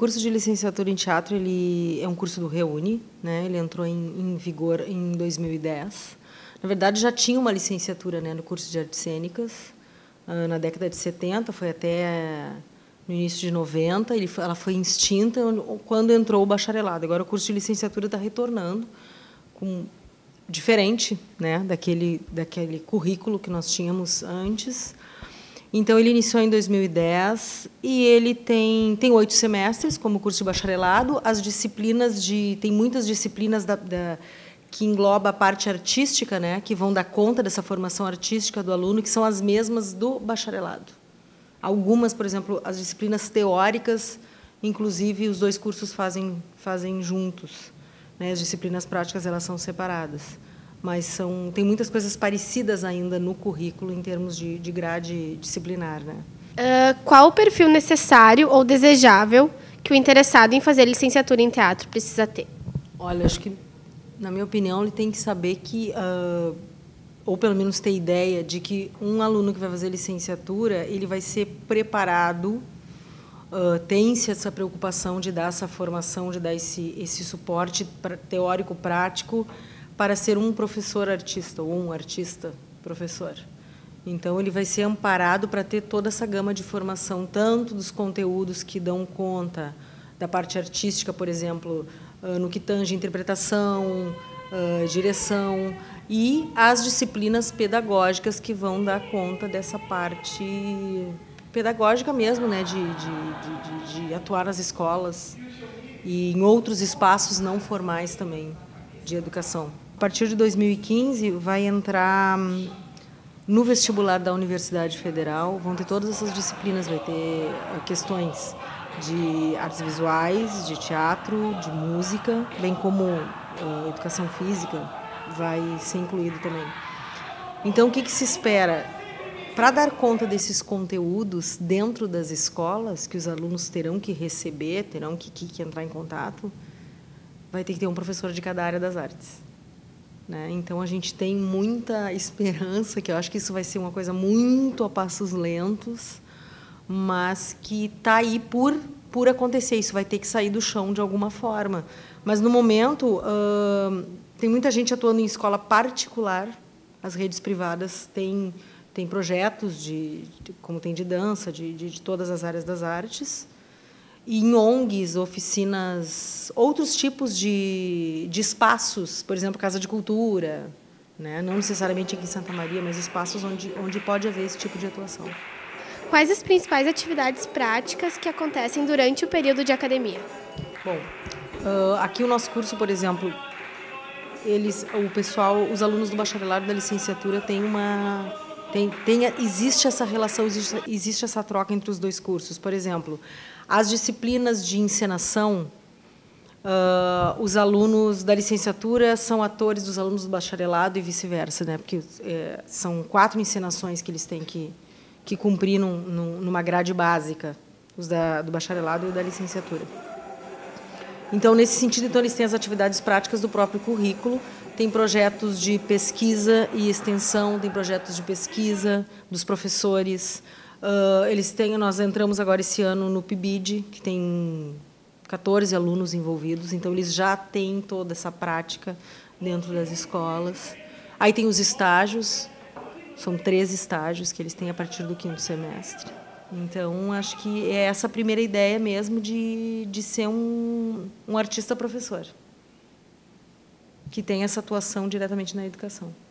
curso de licenciatura em teatro ele é um curso do Reúne, né? Ele entrou em vigor em 2010. Na verdade, já tinha uma licenciatura, né, no curso de artes cênicas, na década de 70, foi até no início de 90. Ela foi extinta quando entrou o bacharelado. Agora, o curso de licenciatura está retornando, diferente, né, daquele currículo que nós tínhamos antes. Então, ele iniciou em 2010 e ele tem 8 semestres como curso de bacharelado. As disciplinas tem muitas disciplinas que engloba a parte artística, né, que vão dar conta dessa formação artística do aluno, que são as mesmas do bacharelado. Algumas, por exemplo, as disciplinas teóricas, inclusive, os dois cursos fazem juntos, né? As disciplinas práticas elas são separadas, mas tem muitas coisas parecidas ainda no currículo em termos de grade disciplinar, né? Qual o perfil necessário ou desejável que o interessado em fazer licenciatura em teatro precisa ter? Olha, acho que, na minha opinião, ele tem que saber que, ou pelo menos ter ideia de que um aluno que vai fazer licenciatura, ele vai ser preparado, tem-se essa preocupação de dar essa formação, de dar esse suporte teórico-prático para ser um professor artista ou um artista professor. Então, ele vai ser amparado para ter toda essa gama de formação, tanto dos conteúdos que dão conta da parte artística, por exemplo, no que tange interpretação, direção, e as disciplinas pedagógicas que vão dar conta dessa parte pedagógica mesmo, né, de atuar nas escolas e em outros espaços não formais também de educação. A partir de 2015 vai entrar no vestibular da Universidade Federal, vão ter todas essas disciplinas, vai ter questões de artes visuais, de teatro, de música, bem como educação física vai ser incluído também. Então, o que se espera? Para dar conta desses conteúdos dentro das escolas, que os alunos terão que receber, terão que entrar em contato, vai ter que ter um professor de cada área das artes, né? Então, a gente tem muita esperança, que eu acho que isso vai ser uma coisa muito a passos lentos, mas que está aí por acontecer. Isso vai ter que sair do chão de alguma forma. Mas, no momento, tem muita gente atuando em escola particular. As redes privadas têm projetos, como tem de dança, de todas as áreas das artes. E em ONGs, oficinas, outros tipos de espaços, por exemplo, Casa de Cultura, né? Não necessariamente aqui em Santa Maria, mas espaços onde pode haver esse tipo de atuação. Quais as principais atividades práticas que acontecem durante o período de academia? Bom, aqui o nosso curso, por exemplo, os alunos do bacharelado e da licenciatura existe essa relação, existe essa troca entre os dois cursos. Por exemplo, as disciplinas de encenação, os alunos da licenciatura são atores dos alunos do bacharelado e vice-versa, né? Porque são 4 encenações que eles têm que cumprir numa grade básica, os do bacharelado e da licenciatura. Então, nesse sentido, eles têm as atividades práticas do próprio currículo, tem projetos de pesquisa e extensão, tem projetos de pesquisa dos professores. Nós entramos agora esse ano no PIBID, que tem 14 alunos envolvidos, então eles já têm toda essa prática dentro das escolas. Aí tem os estágios, são 13 estágios que eles têm a partir do 5º semestre. Então, acho que é essa a primeira ideia mesmo de ser um artista-professor, que tem essa atuação diretamente na educação.